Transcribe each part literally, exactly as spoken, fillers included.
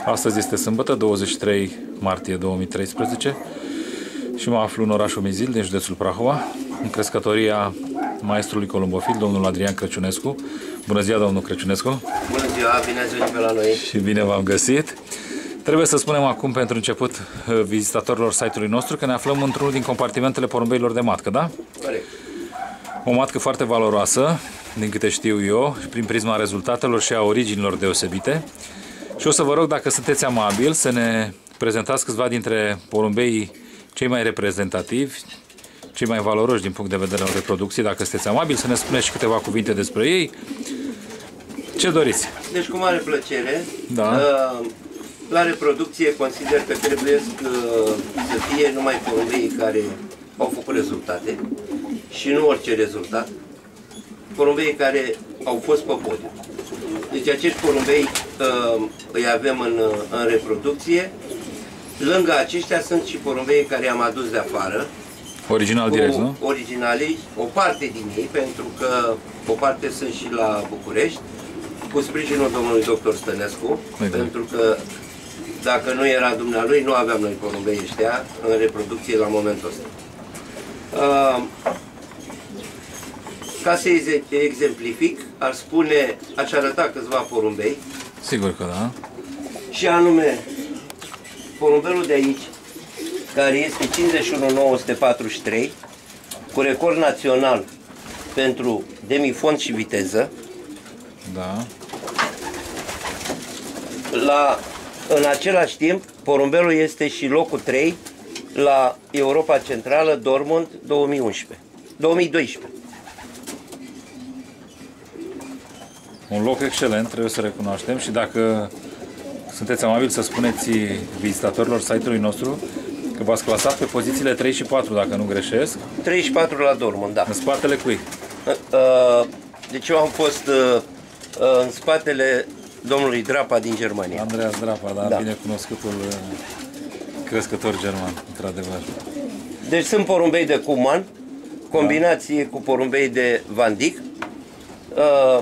Astăzi este sâmbătă, douăzeci și trei martie două mii treisprezece și mă aflu în orașul Mizil, din județul Prahova, în crescătoria maestrului columbofil, domnul Adrian Crăciunescu. Bună ziua, domnul Crăciunescu! Bună ziua, bine ați venit pe la noi! Și bine v-am găsit! Trebuie să spunem acum, pentru început, vizitatorilor site-ului nostru, că ne aflăm într-unul din compartimentele porumbeilor de matcă, da? Corect. O matcă foarte valoroasă, din câte știu eu, prin prisma rezultatelor și a originilor deosebite. Și o să vă rog, dacă sunteți amabil, să ne prezentați câțiva dintre porumbeii cei mai reprezentativi, cei mai valoroși din punct de vedere al reproducției, dacă sunteți amabil, să ne spuneți și câteva cuvinte despre ei. Ce doriți? Deci, cu mare plăcere, Da. la reproducție consider că trebuie să fie numai porumbeii care au făcut rezultate și nu orice rezultat, porumbeii care au fost pe podium. Deci acești porumbei îi avem în, în reproducție. Lângă aceștia sunt și porumbei care am adus de afară. Original direct, nu? Originalii, o parte din ei, pentru că o parte sunt și la București, cu sprijinul domnului doctor Stănescu, Exact. pentru că dacă nu era dumnealui, nu aveam noi porumbei ăștia în reproducție la momentul ăsta. Uh, ca să exemplific, ar spune, aș arăta câțiva porumbei. Sigur că da. Și anume, porumbelul de aici, care este cincizeci și unu nouă sute patruzeci și trei, cu record național pentru demifond și viteză. Da. La, în același timp, porumbelul este și locul trei la Europa Centrală Dortmund două mii unsprezece. două mii doisprezece. Un loc excelent, trebuie să recunoaștem, și dacă sunteți amabili să spuneți vizitatorilor site-ului nostru că v-ați clasat pe pozițiile trei și patru, dacă nu greșesc. trei și patru la Dortmund, da. În spatele cui? Deci eu am fost în spatele domnului Drapa din Germania. Andreas Drapa, da, Da. bine cunoscutul crescător german, într-adevăr. Deci sunt porumbei de Kuman, combinație da. cu porumbei de Van Dyck. Uh,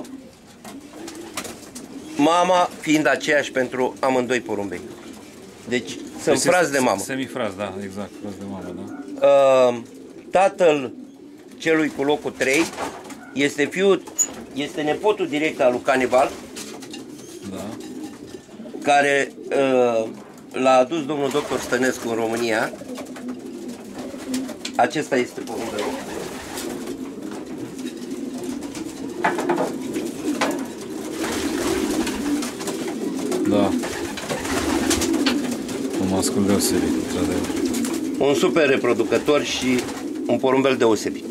mama fiind aceeași pentru amândoi porumbei. Deci sunt Deci frați de mamă. Semifraz, da, exact, frați de mamă, da. Uh, tatăl celui cu locul trei este fiul, este nepotul direct al lui Canibal, Da. care uh, l-a adus domnul doctor Stănescu în România. Acesta este porumbelul. Da. Un mascul deosebit, într-adevăr. Un super reproducător și un porumbel deosebit.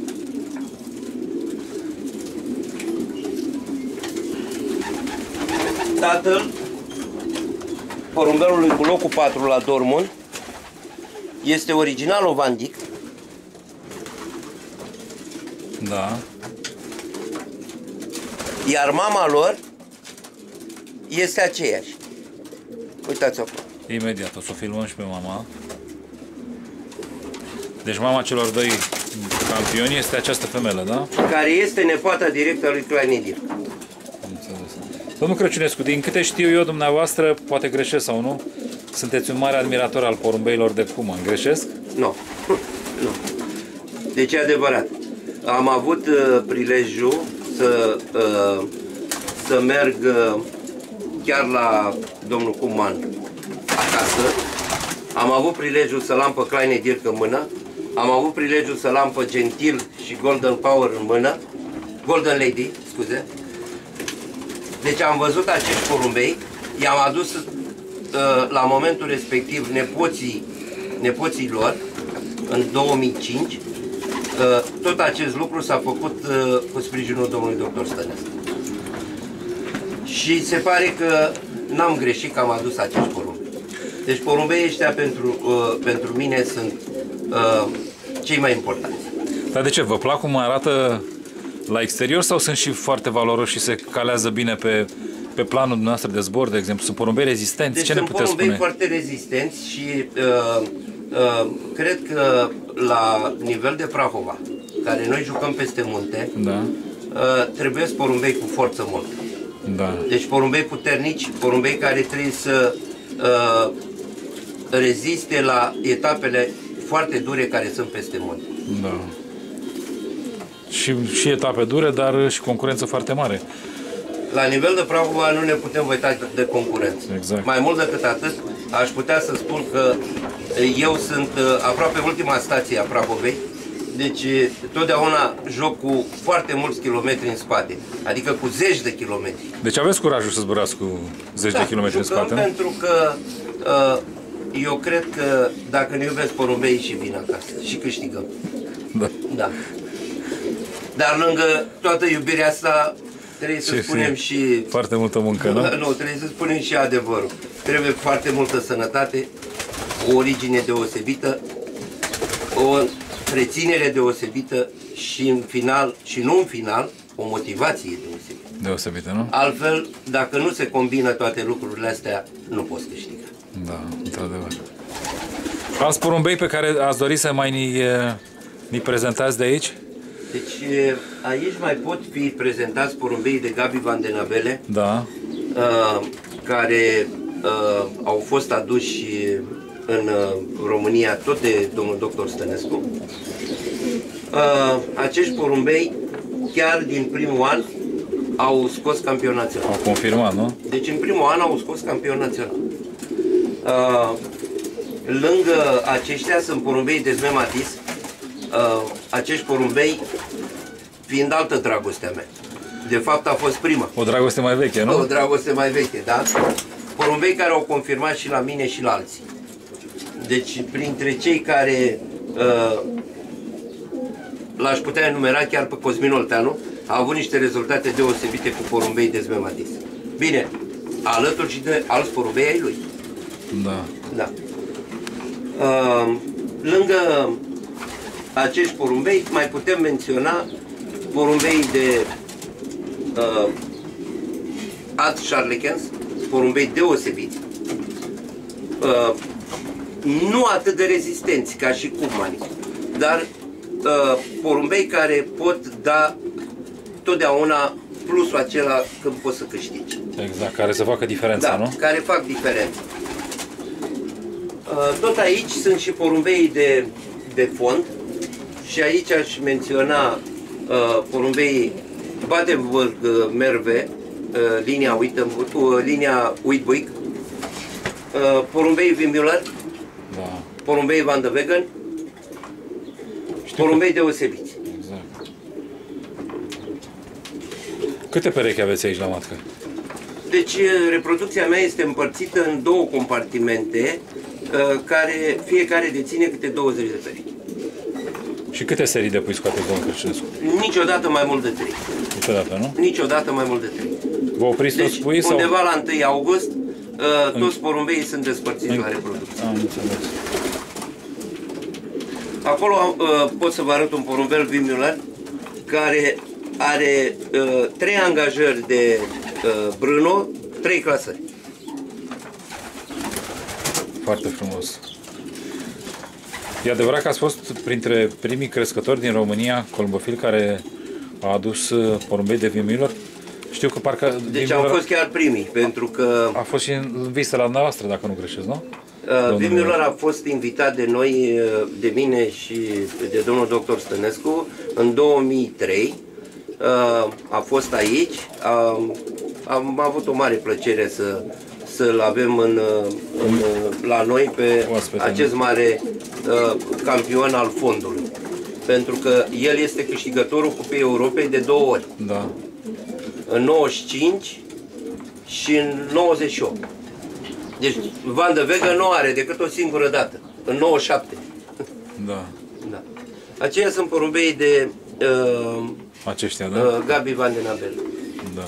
Tatăl porumbelului cu locul patru la Dortmund este originalul Van Dyck. Da. Iar mama lor este aceeași. Uitați acolo. Imediat, o să o filmăm și pe mama. Deci mama celor doi campioni este această femelă, da? Care este nepoata directă a lui Klein Dirk. Domnul Crăciunescu, din câte știu eu, dumneavoastră, poate greșesc sau nu, sunteți un mare admirator al porumbeilor de Kuman, greșesc? Nu. Nu. Deci e adevărat. Am avut uh, prilejul să, uh, să merg uh, chiar la domnul Kuman acasă. Am avut prilejul să-l am pe Klein Dirk în mână. Am avut prilejul să-l am pe Gentil și Golden Power în mână. Golden Lady, scuze. Deci am văzut acești porumbei. I-am adus uh, la momentul respectiv nepoții, nepoții lor în două mii cinci. Tot acest lucru s-a făcut cu sprijinul domnului doctor Stănescu. Și se pare că n-am greșit că am adus acești porumbei. Deci porumbeii ăștia pentru, pentru mine sunt cei mai importanți. Dar de ce? Vă plac cum arată la exterior sau sunt și foarte valoroși și se calează bine pe, pe planul dumneavoastră de zbor, de exemplu? Sunt porumbei rezistenți? Deci ce ne sunt puteți porumbei spune? foarte rezistenți și uh, uh, cred că la nivel de Prahova, care noi jucăm peste munte, Da. uh, trebuie porumbei cu forță mult. Da. Deci porumbei puternici, porumbei care trebuie să uh, reziste la etapele foarte dure care sunt peste munte. Da. Și, și etape dure, dar și concurență foarte mare. La nivel de Prahova nu ne putem uita de concurență. Exact. Mai mult decât atât, aș putea să spun că eu sunt aproape ultima stație a Prahovei, deci totdeauna joc cu foarte mulți kilometri în spate, adică cu zeci de kilometri. Deci aveți curajul să zburați cu zeci Da, de kilometri în jucăm spate? pentru că uh, eu cred că dacă ne iubesc porumbeii și vin acasă și câștigăm. Da. Da. Dar lângă toată iubirea asta trebuie să Ce spunem fi. și... Foarte multă muncă, nu? Nu, trebuie să spunem și adevărul. Trebuie foarte multă sănătate, o origine deosebită, o reținere deosebită și în final, și nu în final, o motivație deosebită. Deosebită, nu? Altfel, dacă nu se combină toate lucrurile astea, nu poți câștiga. Da, într-adevăr. Alți porumbei pe care ați dori să mai ni, ni prezentați de aici? Deci aici mai pot fi prezentați porumbeii de Gabi Van den Abele, Da. uh, care uh, au fost aduși în uh, România tot de domnul doctor Stănescu. Uh, acești porumbei, chiar din primul an, au scos campion național. Au confirmat, nu? Deci în primul an au scos campion național. Uh, lângă aceștia sunt porumbei de Zme Matis. Uh, acești porumbei fiind altă dragostea mea. De fapt a fost prima. O dragoste mai veche, nu? O dragoste mai veche, da? Porumbei care au confirmat și la mine și la alții. Deci printre cei care uh, l-aș putea enumera chiar pe Cosmin Olteanu, a avut niște rezultate deosebite cu porumbei de Zme Matis. Bine, alături și de alți porumbei ai lui. Da. Da. Uh, lângă acești porumbei mai putem menționa porumbei de uh, Ad Charlechens, porumbei deosebiți. Uh, nu atât de rezistenți ca și cupmanii, dar uh, porumbei care pot da totdeauna plusul acela când poți să câștigi. Exact, care să facă diferența, Da, nu? care fac diferența. Uh, tot aici sunt și porumbei de, de fond și aici aș menționa uh, porumbei Badenburg Merve, uh, linia Wittenburg, uh, linia Uitbuic, uh, porumbei Wimüller, Da. porumbei Van de Wegen, porumbei deosebiți. Exact. Câte perechi aveți aici la matcă? Deci reproducția mea este împărțită în două compartimente, uh, care fiecare deține câte douăzeci de perechi. Și câte serii de pui scoate domnul Crăciunescu? Niciodată mai mult de trei. Niciodată, nu? Niciodată mai mult de trei. Vă opriți toți Deci, puii sau? undeva la întâi august, uh, toți porumbeii sunt despărțiți În- la reproducție. Am înțeles. Acolo uh, pot să vă arăt un porumbel Wimüller care are uh, trei angajări de uh, brână, trei clasări. Foarte frumos. E adevărat că ați fost printre primii crescători din România, colmbofil, care a adus uh, porumbei de Wimüller? Știu că parcă Deci am Wimüller fost chiar primii, pentru că a fost și în vizită la dumneavoastră, dacă nu greșesc, nu? uh, Domnul- Wimüller a fost invitat de noi, uh, de mine și de domnul doctor Stănescu în două mii trei. Uh, a fost aici. Am, am avut o mare plăcere să să-l avem în, în, la noi pe Oaspete. acest mare uh, campion al fondului. Pentru că el este câștigătorul Cupei Europei de două ori. Da. În nouăzeci și cinci și în nouăzeci și opt. Deci Van de Wegen nu are decât o singură dată, în nouăzeci și șapte. Da. Da. Aceia sunt porumbei de uh, Aceștia, da? uh, Gabi Van den Abel. Da.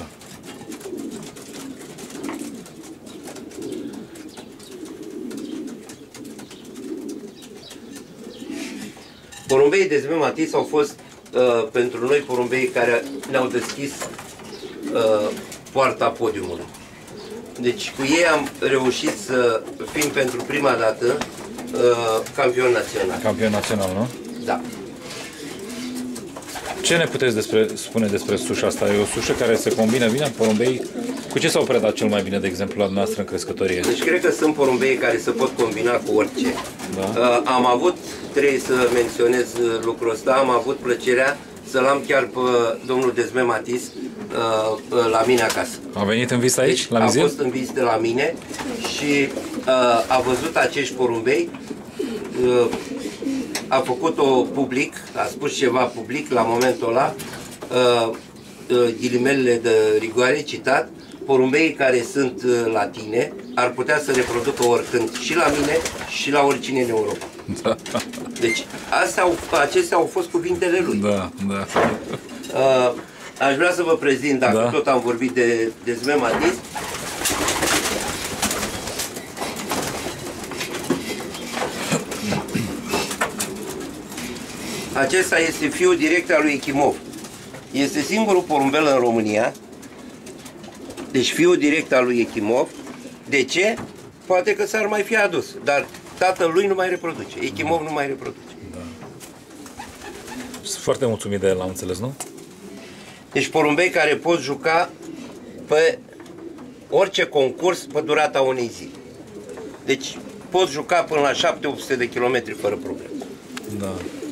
Porumbeii de Zme Matis au fost uh, pentru noi porumbei care ne-au deschis uh, poarta podiumului. Deci cu ei am reușit să fim pentru prima dată uh, campion național. Campion național, nu? Da. Ce ne puteți despre, spune despre sușa asta? E o sușă care se combină bine, porumbei. Cu ce s-au predat cel mai bine, de exemplu, la dumneavoastră în crescătorie? Deci cred că sunt porumbei care se pot combina cu orice. Da. Uh, am avut, trebuie să menționez lucrul ăsta, am avut plăcerea să-l am chiar pe domnul Dezme Matis uh, la mine acasă. A venit în vizită aici, deci, la a Mizil? fost în vizită la mine și uh, a văzut acești porumbei, uh, a făcut-o public, a spus ceva public la momentul ăla, uh, uh, ghilimelele de rigoare, citat, porumbeii care sunt uh, la tine ar putea să reproducă oricând și la mine și la oricine în Europa. Da. Deci, astea au, acestea au fost cuvintele lui. Da, da. Uh, aș vrea să vă prezint, dacă Da. tot am vorbit de Dezme Matis, acesta este fiul direct al lui Echimov. Este singurul porumbel în România, deci fiul direct al lui Echimov. De ce? Poate că s-ar mai fi adus, dar tatăl lui nu mai reproduce. Echimov nu mai reproduce. Sunt foarte mulțumit de el, am înțeles, nu? Deci porumbei care pot juca pe orice concurs pe durata unei zile. Deci pot juca până la șapte opt sute de kilometri fără probleme. Da.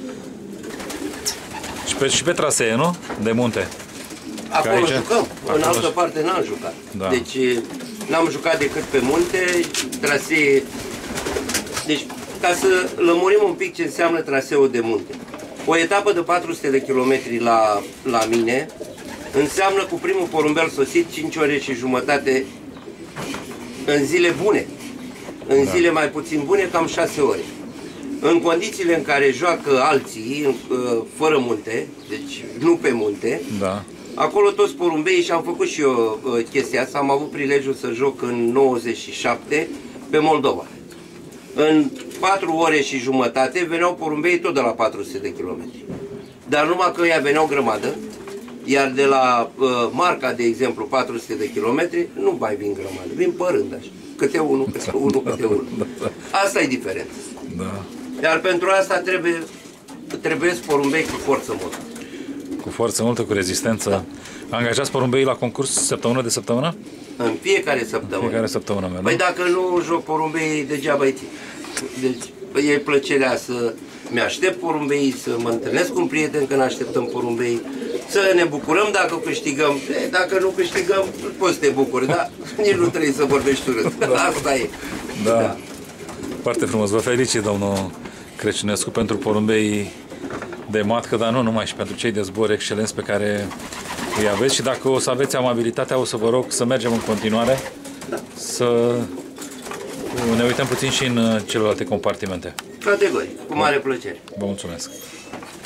Și pe, și pe trasee, nu? De munte. Acolo aici? jucăm, în Acolo altă și- parte n-am jucat. Da. Deci n-am jucat decât pe munte, trasee. Deci ca să lămurim un pic ce înseamnă traseul de munte. O etapă de patru sute de kilometri la, la mine înseamnă cu primul porumbel sosit cinci ore și jumătate în zile bune. În Da. zile mai puțin bune, cam șase ore. În condițiile în care joacă alții, uh, fără munte, deci nu pe munte, Da. acolo toți porumbeii, și am făcut și eu uh, chestia asta, am avut prilejul să joc în nouăzeci și șapte pe Moldova. În patru ore și jumătate veneau porumbeii tot de la patru sute de kilometri. Dar numai că ăia veneau grămadă, iar de la uh, Marca, de exemplu, patru sute de kilometri, nu mai vin grămadă, vin pe rând așa. Câte unul, câte unul, câte unul. Asta e diferența. Da. Iar pentru asta trebuie, trebuie porumbei cu forță multă. Cu forță multă, cu rezistență. Angajați porumbeii la concurs săptămână de săptămână? În fiecare săptămână. Fiecare săptămână mea, Păi da? dacă nu joc porumbei, degeaba îi țin. Deci e plăcerea să mi-aștept porumbei, să mă întâlnesc cu un prieten când așteptăm porumbei, să ne bucurăm dacă câștigăm. E, dacă nu câștigăm, poți să te bucuri, dar nici nu trebuie să vorbești urât. Asta e. Da. Foarte frumos. Vă felicit, domnul Crăciunescu, pentru porumbei de matcă, dar nu numai, și pentru cei de zbor excelenți pe care îi aveți. Și dacă o să aveți amabilitatea, o să vă rog să mergem în continuare, să ne uităm puțin și în celelalte compartimente. Categoric, cu mare plăcere. Vă mulțumesc.